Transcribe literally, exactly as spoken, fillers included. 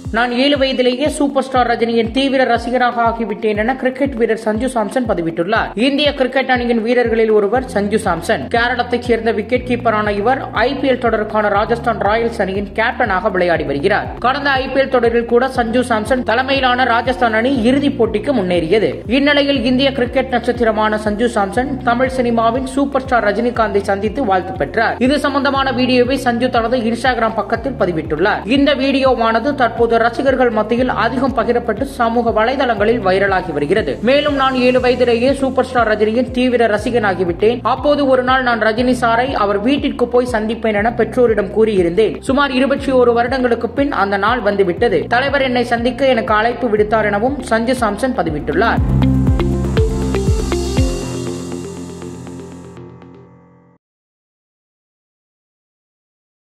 நான் ஏழு வயதிலேயே சூப்பர் ஸ்டார் ரஜினியின் தீவிர ரசிகராக ஆகிவிட்டேன் என கிரிக்கெட் வீரர் சஞ்சு சாம்சன் பதிவிட்டுள்ளார். இந்திய கிரிக்கெட் அணியின் வீரர்களில் ஒருவர் சஞ்சு சாம்சன். கேரளத்தைச் சேர்ந்த விக்கெட் கீப்பரான இவர் ஐபிஎல் தொடருக்கான ராஜஸ்தான் ராயல்ஸ் அணியின் கேப்டனாக விளையாடி வருகிறார். கடந்த ஐபிஎல் தொடரில் கூட சஞ்சு சாம்சன் தலைமையிலான ராஜஸ்தான் அணி இறுதிப் போட்டிக்கு முன்னேறியது. இந்நிலையில் இந்திய கிரிக்கெட் நட்சத்திரமான சஞ்சு சாம்சன் தமிழ் சினிமாவின் சூப்பர் ஸ்டார் ரஜினிகாந்தை சந்தித்து வாழ்த்து பெற்றார். இது சம்பந்தமான வீடியோவை சஞ்சு தனது இன்ஸ்டாகிராம் பக்கத்தில் பதிவிட்டுள்ளார். இந்த வீடியோவானது தற்போது ரசிகர்கள் மத்தியில் அதிகம் பகிரப்பட்டு சமூக வலைதளங்களில் வைரலாகி வருகிறது. மேலும் நான் ஏழு வயதிலேயே சூப்பர் ஸ்டார் ரஜினியின் தீவிர ரசிகனாகிவிட்டேன். அப்போது ஒரு நாள் நான் ரஜினி சாரை அவர் வீட்டிற்கு போய் சந்திப்பேன் என பெற்றோரிடம் கூறியிருந்தேன். சுமார் இருபத்தி ஒரு வருடங்களுக்கு பின் அந்த நாள் வந்துவிட்டது. தலைவர் என்னை சந்திக்க எனக்கு அழைப்பு விடுத்தார் எனவும் சஞ்சு சாம்சன் பதிவிட்டுள்ளார்.